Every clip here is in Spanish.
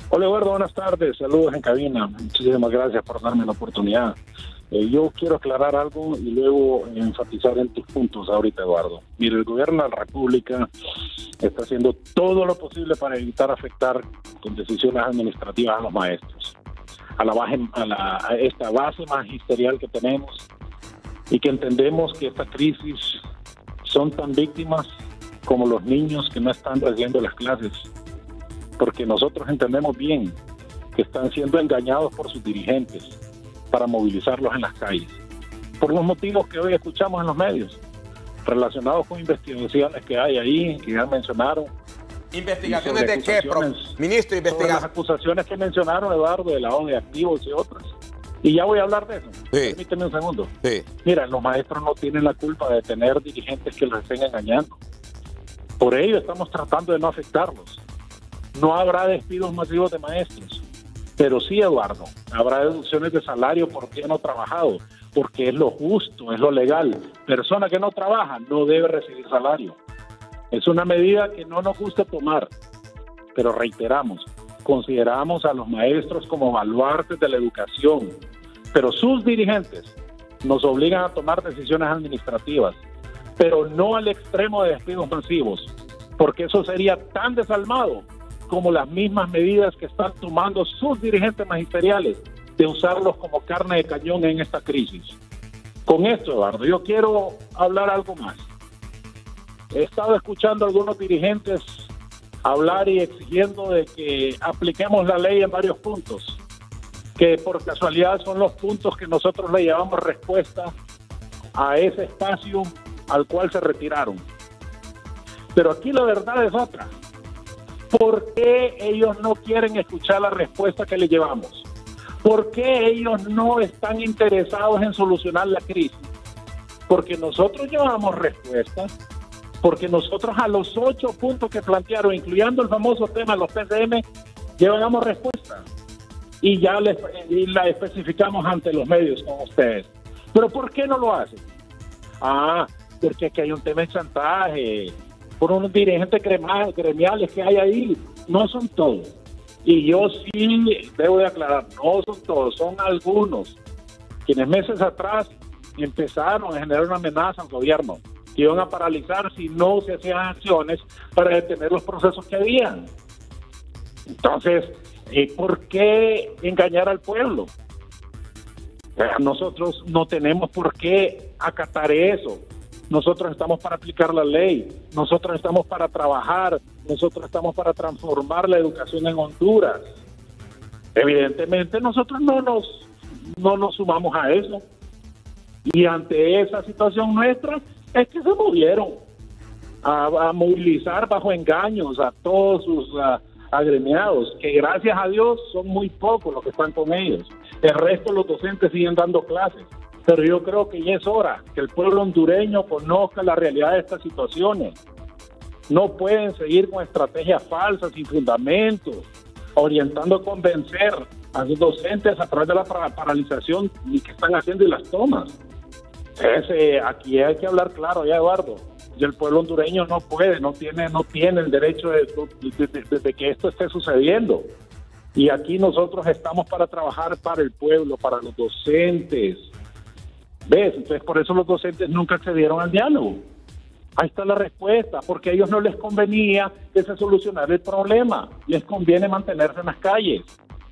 Hola Eduardo, buenas tardes, saludos en cabina, muchísimas gracias por darme la oportunidad. Yo quiero aclarar algo y luego enfatizar en tus puntos ahorita, Eduardo. Mire, el gobierno de la República está haciendo todo lo posible para evitar afectar con decisiones administrativas a los maestros, a esta base magisterial que tenemos, y que entendemos que esta crisis son tan víctimas como los niños que no están recibiendo las clases, porque nosotros entendemos bien que están siendo engañados por sus dirigentes para movilizarlos en las calles, por los motivos que hoy escuchamos en los medios, relacionados con investigaciones que hay ahí, que ya mencionaron. ¿Investigaciones de qué, ministro? Sobre las acusaciones que mencionaron, Eduardo, de lavado de activos y otras. Y ya voy a hablar de eso. Sí. Permíteme un segundo. Sí. Mira, los maestros no tienen la culpa de tener dirigentes que los estén engañando. Por ello estamos tratando de no afectarlos. No habrá despidos masivos de maestros. Pero sí, Eduardo, habrá deducciones de salario por qué no trabajado, porque es lo justo, es lo legal. Persona que no trabaja no debe recibir salario. Es una medida que no nos gusta tomar, pero reiteramos, consideramos a los maestros como baluartes de la educación, pero sus dirigentes nos obligan a tomar decisiones administrativas, pero no al extremo de despidos masivos, porque eso sería tan desalmado como las mismas medidas que están tomando sus dirigentes magisteriales de usarlos como carne de cañón en esta crisis. Con esto, Eduardo, yo quiero hablar algo más. He estado escuchando a algunos dirigentes hablar y exigiendo de que apliquemos la ley en varios puntos, que por casualidad son los puntos que nosotros le llevamos respuesta a ese espacio al cual se retiraron. Pero aquí la verdad es otra. ¿Por qué ellos no quieren escuchar la respuesta que le llevamos? ¿Por qué ellos no están interesados en solucionar la crisis? Porque nosotros llevamos respuestas, porque nosotros a los 8 puntos que plantearon, incluyendo el famoso tema de los PCM, llevamos respuesta. Y ya la especificamos ante los medios con ustedes. ¿Pero por qué no lo hacen? Porque aquí hay un tema de chantaje por unos dirigentes gremiales que hay ahí. No son todos. Y yo sí debo de aclarar, no son todos, son algunos quienes meses atrás empezaron a generar una amenaza al gobierno, que iban a paralizar si no se hacían acciones para detener los procesos que habían. Entonces, ¿por qué engañar al pueblo? Nosotros no tenemos por qué acatar eso. Nosotros estamos para aplicar la ley, nosotros estamos para trabajar, nosotros estamos para transformar la educación en Honduras. Evidentemente nosotros no nos sumamos a eso. Y ante esa situación nuestra es que se movieron a movilizar bajo engaños a todos sus agremiados, que gracias a Dios son muy pocos los que están con ellos. El resto, los docentes siguen dando clases. Pero yo creo que ya es hora que el pueblo hondureño conozca la realidad de estas situaciones. No pueden seguir con estrategias falsas, sin fundamentos, orientando a convencer a los docentes a través de la paralización y que están haciendo y las tomas. Entonces, aquí hay que hablar claro ya, Eduardo. Y el pueblo hondureño no puede, no tiene el derecho de que esto esté sucediendo. Y aquí nosotros estamos para trabajar para el pueblo, para los docentes. ¿Ves? Entonces, por eso los docentes nunca accedieron al diálogo. Ahí está la respuesta, porque a ellos no les convenía que se solucionara el problema. Les conviene mantenerse en las calles.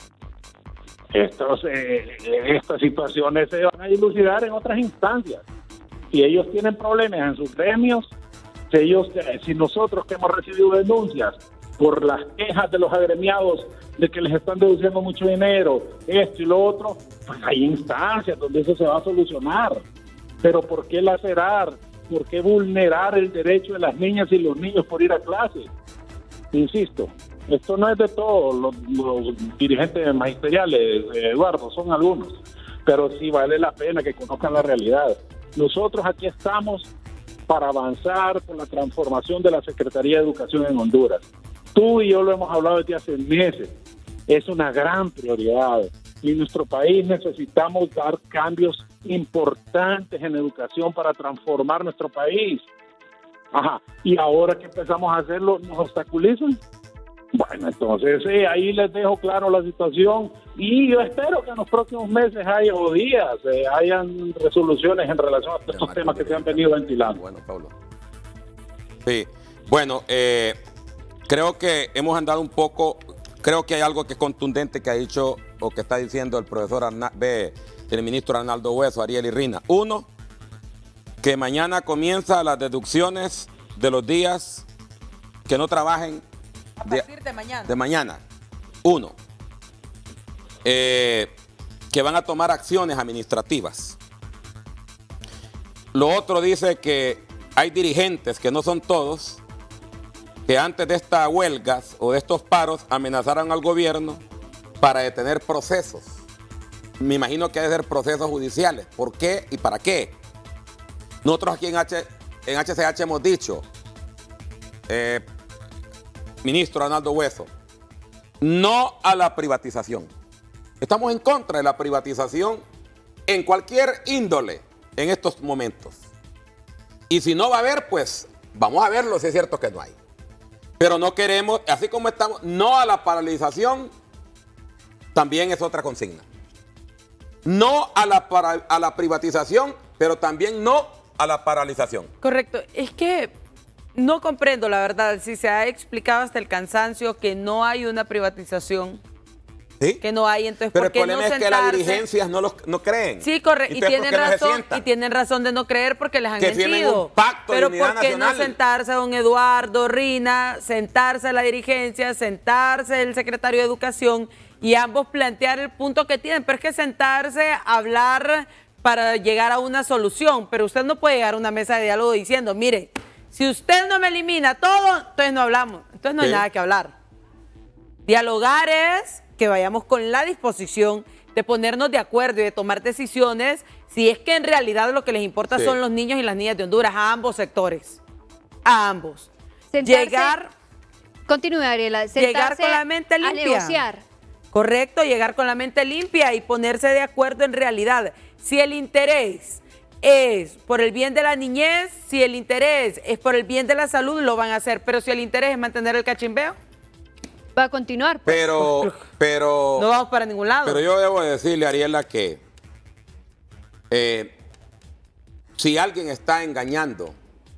Estas situaciones se van a dilucidar en otras instancias. Si ellos tienen problemas en sus gremios, si nosotros que hemos recibido denuncias por las quejas de los agremiados de que les están deduciendo mucho dinero, esto y lo otro, pues hay instancias donde eso se va a solucionar. Pero ¿por qué lacerar? ¿Por qué vulnerar el derecho de las niñas y los niños por ir a clase? Insisto, esto no es de todos los dirigentes magisteriales, Eduardo, son algunos, pero sí vale la pena que conozcan la realidad. Nosotros aquí estamos para avanzar con la transformación de la Secretaría de Educación en Honduras. Tú y yo lo hemos hablado desde hace meses. Es una gran prioridad. Y en nuestro país necesitamos dar cambios importantes en educación para transformar nuestro país. Y ahora que empezamos a hacerlo, ¿nos obstaculizan? Bueno, entonces ahí les dejo claro la situación y yo espero que en los próximos meses haya o días hayan resoluciones en relación a estos temas que se han venido ventilando. Bueno, Pablo. Sí, bueno, creo que hemos andado un poco, creo que hay algo que es contundente que ha dicho o que está diciendo el profesor el ministro Arnaldo Hueso, Ariel y Rina. Uno, que mañana comienza las deducciones de los días que no trabajen a partir de mañana. De mañana. Uno, que van a tomar acciones administrativas. Lo otro dice que hay dirigentes, que no son todos, que antes de estas huelgas o de estos paros amenazaron al gobierno para detener procesos. Me imagino que debe ser procesos judiciales. ¿Por qué y para qué? Nosotros aquí en HCH hemos dicho, ministro Arnaldo Hueso, no a la privatización. Estamos en contra de la privatización en cualquier índole en estos momentos. Y si no va a haber, pues vamos a verlo si es cierto que no hay. Pero no queremos, así como estamos, no a la paralización, también es otra consigna. No a la privatización, pero también no a la paralización. Correcto. Es que no comprendo, la verdad, si se ha explicado hasta el cansancio que no hay una privatización. ¿Sí? Que no hay, entonces pero ¿por qué no sentarse? El problema es que las dirigencias no creen. Sí, correcto, y tienen razón de no creer porque les han mentido. Un pacto pero de unidad ¿por qué nacional? No sentarse don Eduardo, Rina, sentarse la dirigencia, sentarse el secretario de Educación y ambos plantear el punto que tienen? Pero es que sentarse, hablar para llegar a una solución, pero usted no puede llegar a una mesa de diálogo diciendo, mire, si usted no me elimina todo, entonces no hablamos, entonces no hay nada que hablar. Dialogar es que vayamos con la disposición de ponernos de acuerdo y de tomar decisiones si es que en realidad lo que les importa son los niños y las niñas de Honduras, a ambos sectores, a ambos. Continúe, Ariela. Llegar con la mente limpia. A negociar. Correcto, llegar con la mente limpia y ponerse de acuerdo en realidad. Si el interés es por el bien de la niñez, si el interés es por el bien de la salud, lo van a hacer. Pero si el interés es mantener el cachimbeo, va a continuar. Pues. Pero no vamos para ningún lado. Pero yo debo decirle, Ariela, que si alguien está engañando,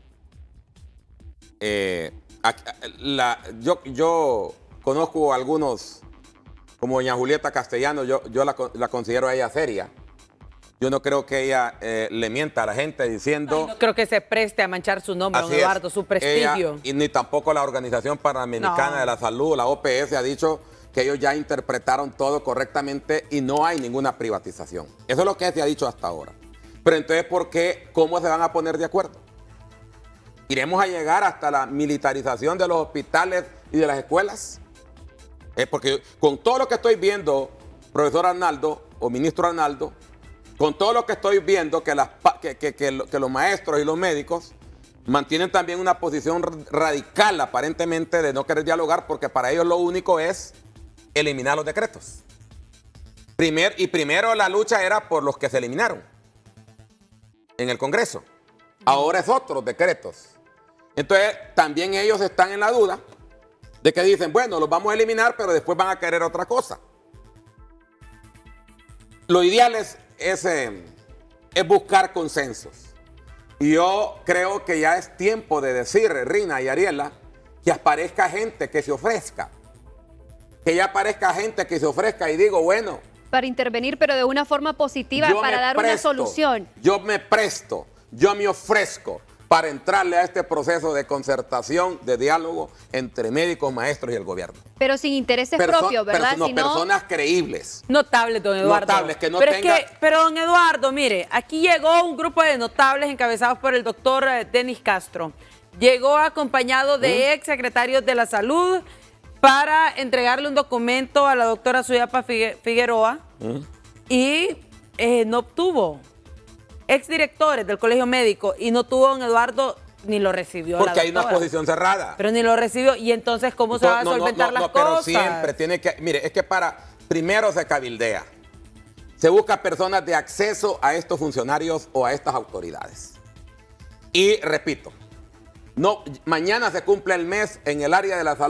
yo conozco a algunos, como doña Julieta Castellano, yo la considero a ella seria. Yo no creo que ella le mienta a la gente diciendo... No creo que se preste a manchar su nombre, don Eduardo, su prestigio. Ella, y ni tampoco la Organización Panamericana de la Salud, la OPS, ha dicho que ellos ya interpretaron todo correctamente y no hay ninguna privatización. Eso es lo que se ha dicho hasta ahora. Pero entonces, ¿por qué? ¿Cómo se van a poner de acuerdo? ¿Iremos a llegar hasta la militarización de los hospitales y de las escuelas? Porque con todo lo que estoy viendo, profesor Arnaldo o ministro Arnaldo, con todo lo que estoy viendo, que los maestros y los médicos mantienen también una posición radical, aparentemente, de no querer dialogar, porque para ellos lo único es eliminar los decretos. Primero la lucha era por los que se eliminaron en el Congreso. Ahora es otros decretos. Entonces, también ellos están en la duda de que dicen, bueno, los vamos a eliminar, pero después van a querer otra cosa. Lo ideal es buscar consensos. Y yo creo que ya es tiempo de decir, Rina y Ariela, que aparezca gente que se ofrezca. Que ya aparezca gente que se ofrezca y digo, bueno. Para intervenir, pero de una forma positiva, para dar una solución. Yo me presto, yo me ofrezco para entrarle a este proceso de concertación, de diálogo entre médicos, maestros y el gobierno. Pero sin intereses propios, ¿verdad? Personas creíbles. Notables, don Eduardo. Notables, que no pero don Eduardo, mire, aquí llegó un grupo de notables encabezados por el doctor Denis Castro. Llegó acompañado de ex secretarios de la Salud para entregarle un documento a la doctora Suyapa Figueroa y no obtuvo. Exdirectores del Colegio Médico y no tuvo don Eduardo, ni lo recibió. Porque hay una posición cerrada. Pero ni lo recibió. Y entonces, ¿cómo se van a solventar las cosas? Pero siempre tiene que... Mire, es que primero se cabildea. Se busca personas de acceso a estos funcionarios o a estas autoridades. Y repito, mañana se cumple el mes en el área de la salud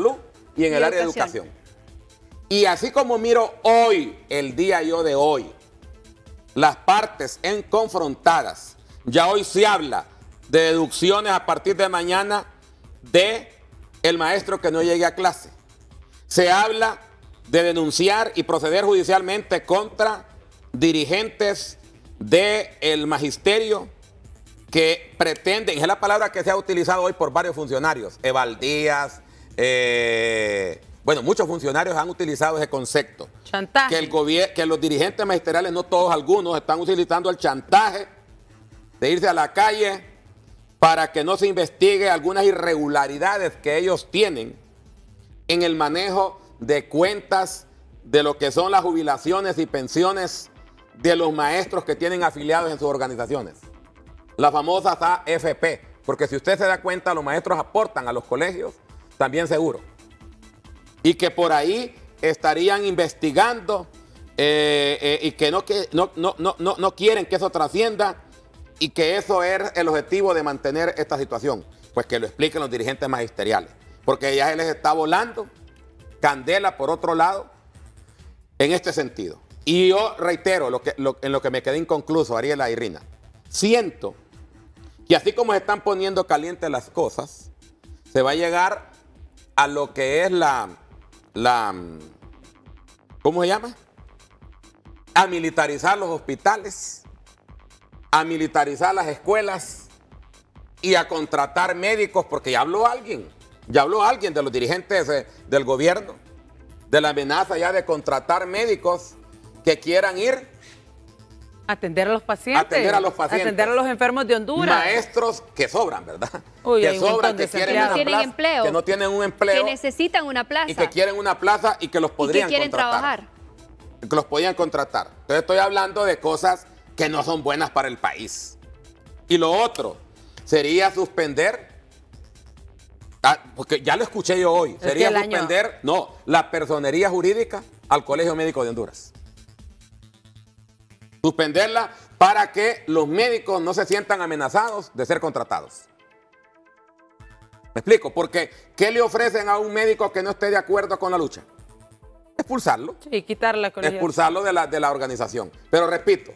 y en el área de educación. Y así como miro hoy, el día yo de hoy, las partes confrontadas, ya hoy se habla de deducciones a partir de mañana de el maestro que no llegue a clase. Se habla de denunciar y proceder judicialmente contra dirigentes del magisterio que pretenden, es la palabra que se ha utilizado hoy por varios funcionarios, Evaldías, bueno, muchos funcionarios han utilizado ese concepto. Chantaje. Que los dirigentes magisteriales, no todos, algunos, están utilizando el chantaje de irse a la calle para que no se investigue algunas irregularidades que ellos tienen en el manejo de cuentas de lo que son las jubilaciones y pensiones de los maestros que tienen afiliados en sus organizaciones. Las famosas AFP, porque si usted se da cuenta, los maestros aportan a los colegios también seguro. Y que por ahí estarían investigando y que no quieren que eso trascienda y que eso es el objetivo de mantener esta situación. Pues que lo expliquen los dirigentes magisteriales, porque ya se les está volando candela por otro lado en este sentido. Y yo reitero en lo que me quedé inconcluso, Ariela y Rina. Siento que así como se están poniendo calientes las cosas, se va a llegar a lo que es ¿cómo se llama? A militarizar los hospitales, a militarizar las escuelas y a contratar médicos, porque ya habló alguien de los dirigentes del gobierno, de la amenaza ya de contratar médicos que quieran ir atender a los pacientes. Atender a los pacientes. Atender a los enfermos de Honduras. Maestros que sobran, ¿verdad? Uy, que sobran, que quieren una plaza, empleo, que no tienen un empleo. Que necesitan una plaza. Y que quieren una plaza y que los podrían y que quieren contratar. trabajar. Que los podían contratar. Entonces estoy hablando de cosas que no son buenas para el país. Y lo otro sería suspender, porque ya lo escuché yo hoy, sería suspender, la personería jurídica al Colegio Médico de Honduras. Suspenderla para que los médicos no se sientan amenazados de ser contratados. ¿Me explico? Porque ¿qué le ofrecen a un médico que no esté de acuerdo con la lucha? Expulsarlo. Sí, quitarla con expulsarlo de la organización. Pero repito,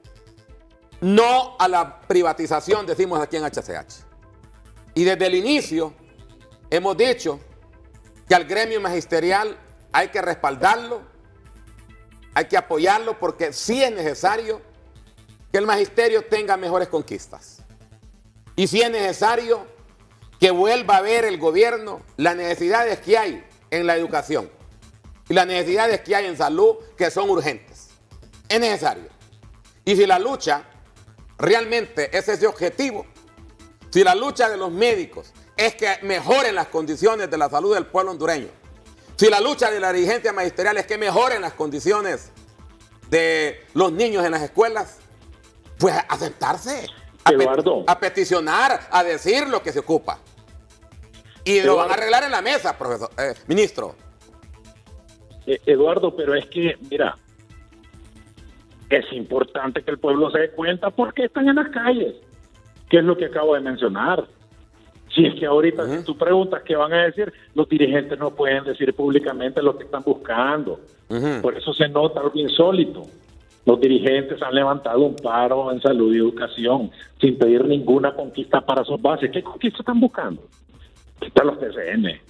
no a la privatización, decimos aquí en HCH. Y desde el inicio hemos dicho que al gremio magisterial hay que respaldarlo, hay que apoyarlo, porque sí es necesario que el magisterio tenga mejores conquistas. Y sí es necesario que vuelva a ver el gobierno las necesidades que hay en la educación y las necesidades que hay en salud, que son urgentes. Es necesario. Y si la lucha realmente es ese objetivo, si la lucha de los médicos es que mejoren las condiciones de la salud del pueblo hondureño, si la lucha de la dirigencia magisterial es que mejoren las condiciones de los niños en las escuelas, pues a sentarse, a peticionar, a decir lo que se ocupa. Y lo van a arreglar en la mesa, profesor, ministro. Eduardo, pero es que, mira, es importante que el pueblo se dé cuenta por qué están en las calles. ¿Qué es lo que acabo de mencionar? Si es que ahorita, si tú preguntas qué van a decir, los dirigentes no pueden decir públicamente lo que están buscando. Por eso se nota algo insólito. Los dirigentes han levantado un paro en salud y educación sin pedir ninguna conquista para sus bases. ¿Qué conquista están buscando? Quitar los TCM.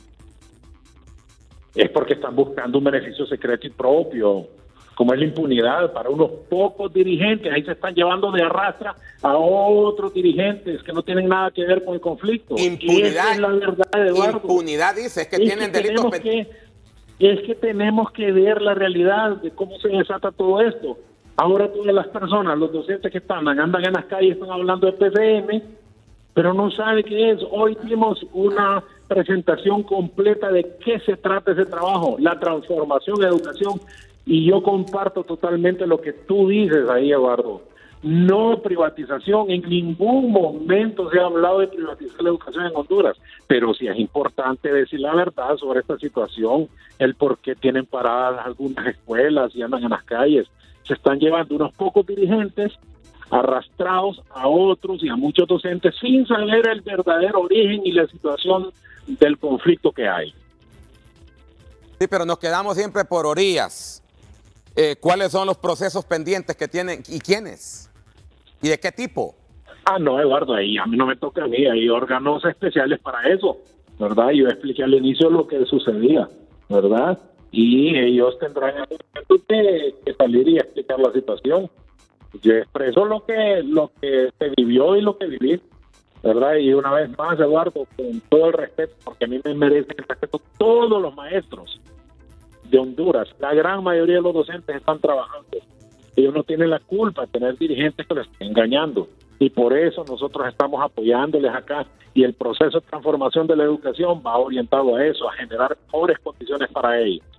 Es porque están buscando un beneficio secreto y propio, como es la impunidad para unos pocos dirigentes. Ahí se están llevando de arrastra a otros dirigentes que no tienen nada que ver con el conflicto. Impunidad. Es la verdad, Eduardo. Impunidad, dice, es que tienen delitos. Es que tenemos que ver la realidad de cómo se desata todo esto. Ahora todas las personas, los docentes que andan en las calles, están hablando de PCM, pero no sabe qué es. Hoy tuvimos una presentación completa de qué se trata ese trabajo, la transformación de educación, y yo comparto totalmente lo que tú dices ahí, Eduardo. No privatización, en ningún momento se ha hablado de privatizar la educación en Honduras, pero sí es importante decir la verdad sobre esta situación, el por qué tienen paradas algunas escuelas y andan en las calles. Se están llevando unos pocos dirigentes arrastrados a otros y a muchos docentes sin saber el verdadero origen y la situación del conflicto que hay. Sí, pero nos quedamos siempre por orillas. ¿Cuáles son los procesos pendientes que tienen y quiénes? ¿Y de qué tipo? No, Eduardo, ahí a mí no me toca a mí, hay órganos especiales para eso, ¿verdad? Yo expliqué al inicio lo que sucedía, ¿verdad? Y ellos tendrán que salir y explicar la situación. Yo expreso lo que se vivió y lo que viví, ¿verdad? Y una vez más, Eduardo, con todo el respeto, porque a mí me merecen el respeto todos los maestros de Honduras, la gran mayoría de los docentes están trabajando. Ellos no tienen la culpa de tener dirigentes que les estén engañando. Y por eso nosotros estamos apoyándoles acá. Y el proceso de transformación de la educación va orientado a eso, a generar mejores condiciones para ellos.